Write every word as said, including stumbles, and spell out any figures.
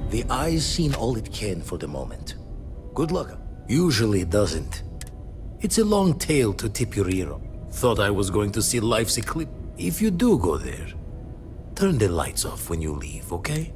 The eye's seen all it can for the moment. Good luck. Usually it doesn't. It's a long tale to Tipuriro. Thought I was going to see life's eclipse. If you do go there, turn the lights off when you leave, okay?